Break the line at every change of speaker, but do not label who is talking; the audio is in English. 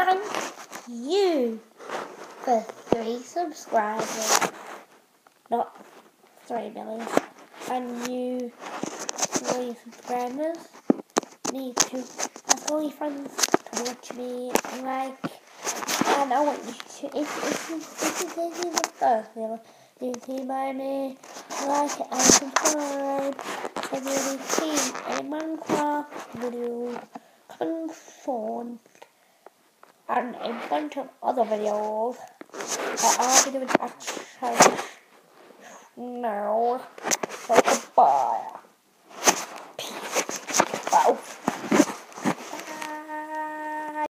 thank you for 3 subscribers. Not 3 million. And you 3 subscribers need to ask all your friends to watch me like. And I want you to, if you see the first video, you see by me, like and subscribe. If you want to see a Minecraft video coming soon, and a bunch of other videos that I'll be doing actually now. So goodbye.